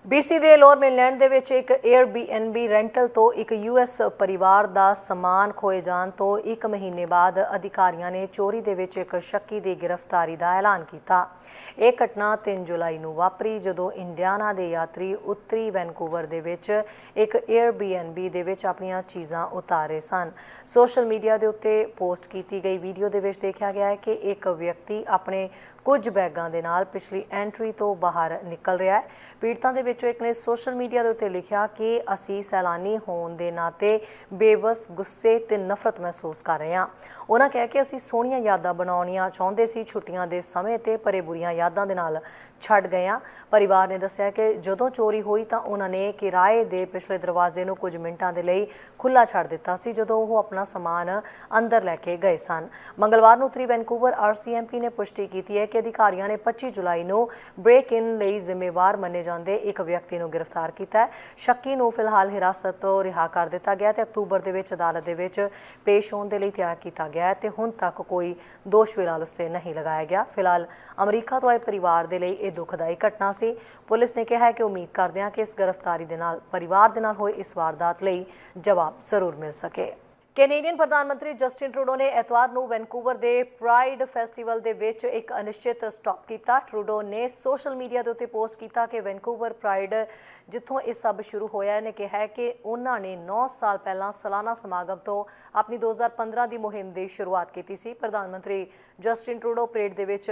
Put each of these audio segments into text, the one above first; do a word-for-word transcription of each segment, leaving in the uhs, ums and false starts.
BC ਦੇ lower mainland ਦੇ ਵਿੱਚ ਇੱਕ ਏਅਰਬੀਐਨਬੀ ਰੈਂਟਲ ਤੋਂ ਇੱਕ ਯੂਐਸ ਪਰਿਵਾਰ ਦਾ ਸਮਾਨ ਖੋਏ ਜਾਣ ਤੋਂ ਇੱਕ ਮਹੀਨੇ ਬਾਅਦ ਅਧਿਕਾਰੀਆਂ ਨੇ ਚੋਰੀ ਦੇ ਵਿੱਚ ਇੱਕ ਸ਼ੱਕੀ ਦੀ ਗ੍ਰਿਫਤਾਰੀ ਦਾ ਐਲਾਨ ਕੀਤਾ। ਇਹ ਘਟਨਾ ਤਿੰਨ ਜੁਲਾਈ ਨੂੰ ਵਾਪਰੀ ਜਦੋਂ ਇੰਡੀਆਨਾ ਦੇ ਯਾਤਰੀ ਉੱਤਰੀ ਵੈਨਕੂਵਰ ਦੇ ਵਿੱਚ ਇੱਕ ਏਅਰਬੀਐਨਬੀ ਦੇ ਵਿੱਚ ਆਪਣੀਆਂ ਚੀਜ਼ਾਂ ਉਤਾਰ ਰਹੇ ਸਨ। ਸੋਸ਼ਲ ਮੀਡੀਆ ਦੇ ਉੱਤੇ ਪੋਸਟ ਕੀਤੀ ਗਈ ਵੀਡੀਓ ਦੇ ਵਿੱਚ ਦੇਖਿਆ ਗਿਆ ਹੈ ਕਿ ਇੱਕ ਵਿਅਕਤੀ ਆਪਣੇ ਕੁਝ ਬੈਗਾਂ ਦੇ ਨਾਲ ਪਿਛਲੀ ਐਂਟਰੀ ਤੋਂ ਬਾਹਰ ਨਿਕਲ ਰਿਹਾ ਹੈ। ਪੀੜਤਾਂ ਦੇ ਵਿੱਚੋਂ ਇੱਕ ਨੇ ਸੋਸ਼ਲ ਮੀਡੀਆ ਦੇ ਉੱਤੇ ਲਿਖਿਆ ਕਿ ਅਸੀਂ ਸੈਲਾਨੀ ਹੋਣ ਦੇ ਨਾਤੇ ਬੇਬਸ ਗੁੱਸੇ ਤੇ ਨਫ਼ਰਤ ਮਹਿਸੂਸ ਕਰ ਰਹੇ ਹਾਂ। ਉਹਨਾਂ ਕਿਹਾ ਕਿ ਅਸੀਂ ਸੋਹਣੀਆਂ ਯਾਦਾਂ ਬਣਾਉਣੀਆਂ ਚਾਹੁੰਦੇ ਸੀ ਛੁੱਟੀਆਂ ਦੇ ਸਮੇਂ ਤੇ ਪਰ ਬੁਰੀਆਂ ਯਾਦਾਂ ਦੇ ਨਾਲ ਛੱਡ ਗਏ ਹਾਂ। ਪਰਿਵਾਰ ਨੇ ਦੱਸਿਆ ਕਿ ਜਦੋਂ ਚੋਰੀ ਹੋਈ ਤਾਂ ਉਹਨਾਂ ਨੇ ਕਿਰਾਏ ਦੇ ਪਿਛਲੇ ਦਰਵਾਜ਼ੇ ਨੂੰ ਕੁਝ ਮਿੰਟਾਂ ਦੇ ਲਈ ਖੁੱਲ੍ਹਾ ਛੱਡ ਦਿੱਤਾ ਸੀ ਜਦੋਂ ਉਹ ਆਪਣਾ ਸਮਾਨ ਅੰਦਰ ਲੈ ਕੇ ਗਏ ਸਨ। ਮੰਗਲਵਾਰ ਨੂੰ ਉੱਤਰੀ ਵੈਨਕੂਵਰ ਆਰਸੀਐਮਪੀ ਨੇ ਪੁਸ਼ਟੀ ਕੀਤੀ ਹੈ ਕਿ ਅਧਿਕਾਰੀਆਂ ਨੇ ਪੱਚੀ ਜੁਲਾਈ ਨੂੰ ਬ੍ਰੇਕ ਇਨ ਲਈ ਜ਼ਿੰਮੇਵਾਰ ਮੰਨੇ ਜਾਂਦੇ ਇੱਕ ਵਿਅਕਤੀ ਨੂੰ ਗ੍ਰਿਫਤਾਰ ਕੀਤਾ ਹੈ। ਸ਼ੱਕੀ ਨੂੰ ਫਿਲਹਾਲ ਹਿਰਾਸਤ ਤੋਂ ਰਿਹਾ ਕਰ ਦਿੱਤਾ ਗਿਆ ਤੇ ਅਕਤੂਬਰ ਦੇ ਵਿੱਚ ਅਦਾਲਤ ਦੇ ਵਿੱਚ ਪੇਸ਼ ਹੋਣ ਦੇ ਲਈ ਤਿਆਰ ਕੀਤਾ ਗਿਆ ਹੈ ਤੇ ਹੁਣ ਤੱਕ ਕੋਈ ਦੋਸ਼ ਫਿਲਹਾਲ ਉਸ ਤੇ ਨਹੀਂ ਲਗਾਇਆ ਗਿਆ। ਫਿਲਹਾਲ ਅਮਰੀਕਾ ਤੋਂ ਆਏ ਪਰਿਵਾਰ ਦੇ ਲਈ ਇਹ ਦੁਖਦਾਈ ਘਟਨਾ ਸੀ। ਪੁਲਿਸ ਨੇ ਕਿਹਾ ਹੈ ਕਿ ਉਮੀਦ ਕਰਦੇ ਹਾਂ ਕਿ ਇਸ ਗ੍ਰਿਫਤਾਰੀ ਦੇ ਨਾਲ ਪਰਿਵਾਰ ਦੇ ਨਾਲ ਹੋਏ ਇਸ ਵਾਰਦਾਤ ਲਈ ਜਵਾਬ ਜ਼ਰੂਰ ਮਿਲ ਸਕੇ। ਕੈਨੇਡੀਅਨ ਪ੍ਰਧਾਨ ਮੰਤਰੀ ਜਸਟਿਨ ਟਰੂਡੋ ਨੇ ਐਤਵਾਰ ਨੂੰ ਵੈਨਕੂਵਰ ਦੇ ਪ੍ਰਾਈਡ ਫੈਸਟੀਵਲ ਦੇ ਵਿੱਚ ਇੱਕ ਅਨਿਸ਼ਚਿਤ ਸਟਾਪ ਕੀਤਾ। ਟਰੂਡੋ ਨੇ ਸੋਸ਼ਲ ਮੀਡੀਆ ਦੇ ਉੱਤੇ ਪੋਸਟ ਕੀਤਾ ਕਿ ਵੈਨਕੂਵਰ ਪ੍ਰਾਈਡ ਜਿੱਥੋਂ ਇਹ ਸਭ ਸ਼ੁਰੂ ਹੋਇਆ ਨੇ ਕਿਹਾ ਕਿ ਉਹਨਾਂ ਨੇ ਨੌ ਸਾਲ ਪਹਿਲਾਂ ਸਾਲਾਨਾ ਸਮਾਗਮ ਤੋਂ ਆਪਣੀ ਦੋ ਹਜ਼ਾਰ ਪੰਦਰਾਂ ਦੀ ਮੁਹਿੰਮ ਦੀ ਸ਼ੁਰੂਆਤ ਕੀਤੀ ਸੀ। ਪ੍ਰਧਾਨ ਮੰਤਰੀ ਜਸਟਿਨ ਟਰੂਡੋ ਪਰੇਡ ਦੇ ਵਿੱਚ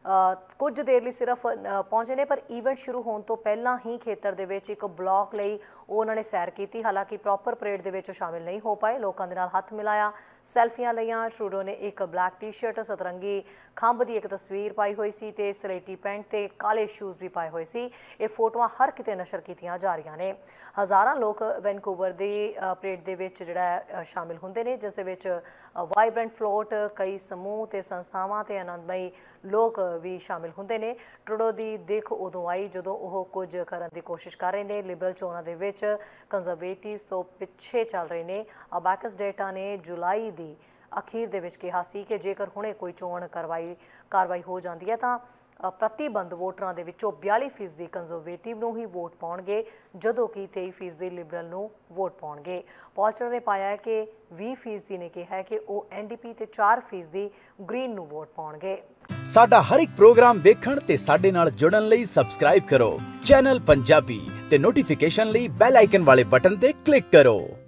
ਕੁਝ ਦੇਰ ਲਈ ਸਿਰਫ ਪਹੁੰਚੇ ਨੇ ਪਰ ਈਵੈਂਟ ਸ਼ੁਰੂ ਹੋਣ ਤੋਂ ਪਹਿਲਾਂ ਹੀ ਖੇਤਰ ਦੇ ਵਿੱਚ ਇੱਕ ਬਲਾਕ ਲਈ ਉਹ ਉਹਨਾਂ ਨੇ ਸੈਰ ਕੀਤੀ। ਹਾਲਾਂਕਿ ਪ੍ਰੋਪਰ ਪਰੇਡ ਦੇ ਵਿੱਚ ਸ਼ਾਮਿਲ ਨਹੀਂ ਹੋ ਪਾਏ। ਲੋਕਾਂ ਦੇ ਨਾਲ ਹੱਥ ਮਿਲਾਇਆ, ਸੈਲਫੀਆਂ ਲਈਆਂ। ਟਰੂਡੋ ਨੇ ਇੱਕ ਬਲੈਕ ਟੀ ਸ਼ਰਟ, ਸਤਰੰਗੀ ਖੰਭ ਦੀ ਇੱਕ ਤਸਵੀਰ ਪਾਈ ਹੋਈ ਸੀ ਤੇ ਸਲੇਟੀ ਪੈਂਟ ਤੇ ਕਾਲੇ ਸ਼ੂਜ਼ ਵੀ ਪਾਏ ਹੋਏ ਸੀ। ਇਹ ਫੋਟੋਆਂ ਹਰ ਕਿਤੇ ਨਸ਼ਰ ਕੀਤੀਆਂ ਜਾ ਰਹੀਆਂ ਨੇ। ਹਜ਼ਾਰਾਂ ਲੋਕ ਵੈਨਕੂਵਰ ਦੀ ਪਰੇਡ ਦੇ ਵਿੱਚ ਜਿਹੜਾ ਸ਼ਾਮਿਲ ਹੁੰਦੇ ਨੇ ਜਿਸ ਦੇ ਵਿੱਚ ਵਾਈਬ੍ਰੈਂਟ ਫਲੋਟ, ਕਈ ਸਮੂਹ ਤੇ ਸੰਸਥਾਵਾਂ ਤੇ ਆਨੰਦਮਈ ਲੋਕ ਵੀ ਸ਼ਾਮਿਲ ਹੁੰਦੇ ਨੇ। ਟਰੂਡੋ ਦੀ ਦਿੱਖ ਉਦੋਂ ਆਈ ਜਦੋਂ ਉਹ ਕੁਝ ਕਰਨ ਦੀ ਕੋਸ਼ਿਸ਼ ਕਰ ਰਹੇ ਨੇ। ਲਿਬਰਲ ਚੋਣਾਂ ਦੇ ਵਿੱਚ ਕੰਜ਼ਰਵੇਟਿਵਸ ਤੋਂ ਪਿੱਛੇ ਚੱਲ ਰਹੇ ਨੇ। ਅਬੈਕਸ ਡੇਟਾ ਨੇ ਜੁਲਾਈ ਦੀ ਅਖੀਰ ਦੇ ਵਿੱਚ ਕਿਹਾ ਸੀ ਕਿ ਜੇਕਰ ਹੁਣੇ ਕੋਈ ਚੋਣ ਕਰਵਾਈ ਕਾਰਵਾਈ ਹੋ ਜਾਂਦੀ ਹੈ ਤਾਂ ਪ੍ਰਤੀਬੰਧ ਵੋਟਰਾਂ ਦੇ ਵਿੱਚੋਂ ਬਿਆਲੀ ਫੀਸਦੀ ਕੰਜ਼ਰਵੇਟਿਵ ਨੂੰ ਹੀ ਵੋਟ ਪਾਉਣਗੇ ਜਦੋਂ ਕਿ ਤੇਈ ਫੀਸਦੀ ਲਿਬਰਲ ਨੂੰ ਵੋਟ ਪਾਉਣਗੇ। ਪੋਲਸਟਰ ਨੇ ਪਾਇਆ ਹੈ ਕਿ ਵੀਹ ਫੀਸਦੀ ਨੇ ਕਿਹਾ ਹੈ ਕਿ ਉਹ ਐਨਡੀਪੀ ਤੇ ਚਾਰ ਫੀਸਦੀ ਗ੍ਰੀਨ ਨੂੰ ਵੋਟ ਪਾਉਣਗੇ। ਸਾਡਾ ਹਰ ਇੱਕ ਪ੍ਰੋਗਰਾਮ ਦੇਖਣ ਤੇ ਸਾਡੇ ਨਾਲ ਜੁੜਨ ਲਈ ਸਬਸਕ੍ਰਾਈਬ ਕਰੋ ਚੈਨਲ ਪੰਜਾਬੀ ਤੇ ਨੋਟੀਫਿਕੇਸ਼ਨ ਲਈ ਬੈਲ ਆਈਕਨ ਵਾਲੇ ਬਟਨ ਤੇ ਕਲਿੱਕ ਕਰੋ।